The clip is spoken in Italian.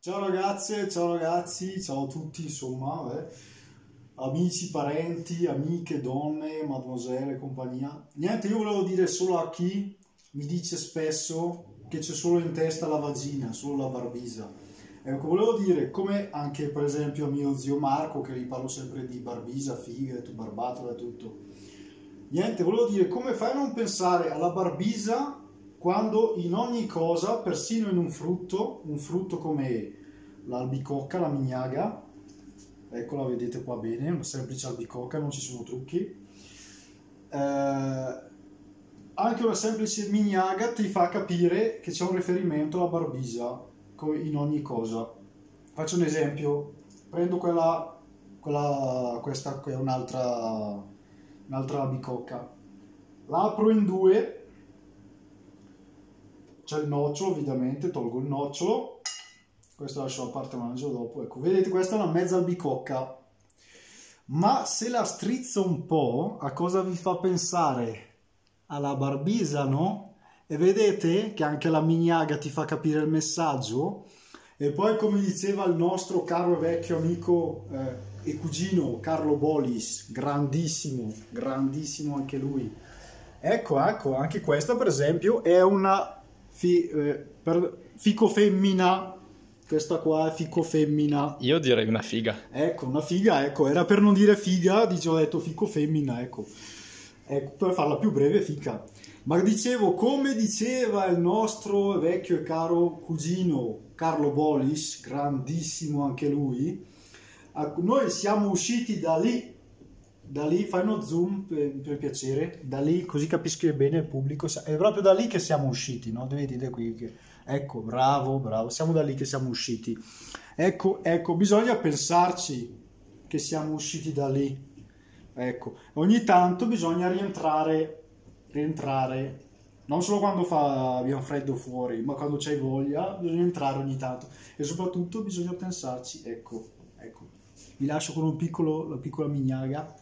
Ciao ragazze, ciao ragazzi, ciao a tutti, insomma, amici, parenti, amiche, donne, mademoiselle e compagnia. Niente, io volevo dire solo a chi mi dice spesso che c'è solo in testa la vagina, solo la barbisa. Ecco, volevo dire, come anche per esempio a mio zio Marco, che gli parlo sempre di barbisa, figa, barbatola e tutto. Niente, volevo dire, come fai a non pensare alla barbisa quando in ogni cosa, persino in un frutto come l'albicocca, la mignaga, eccola, vedete qua bene, una semplice albicocca, non ci sono trucchi, anche una semplice mignaga ti fa capire che c'è un riferimento alla barbisa in ogni cosa. Faccio un esempio, prendo questa che è un'altra albicocca, la apro in due, c'è il nocciolo ovviamente, tolgo il nocciolo, questo lascio a parte, mangio dopo. Ecco, vedete, questa è una mezza albicocca, ma se la strizzo un po', a cosa vi fa pensare? Alla barbisa, no? E vedete che anche la mignaga ti fa capire il messaggio. E poi, come diceva il nostro caro e vecchio amico e cugino Carlo Bolis, grandissimo, grandissimo anche lui. Ecco, anche questa per esempio è una fico femmina. Questa qua è fico femmina. Io direi una figa. Ecco, una figa, ecco, era per non dire figa, ho detto fico femmina, ecco, per farla più breve, fica. Ma dicevo, come diceva il nostro vecchio e caro cugino Carlo Bolis, grandissimo anche lui, noi siamo usciti da lì, fai uno zoom per piacere, da lì, così capisco bene il pubblico, è proprio da lì che siamo usciti, no? Vedete qui che... Ecco, bravo, siamo da lì che siamo usciti. Ecco, bisogna pensarci che siamo usciti da lì. Ecco, ogni tanto bisogna rientrare, non solo quando abbiamo freddo fuori, ma quando c'hai voglia, bisogna entrare ogni tanto. E soprattutto bisogna pensarci, ecco. Vi lascio con la piccola mignaga.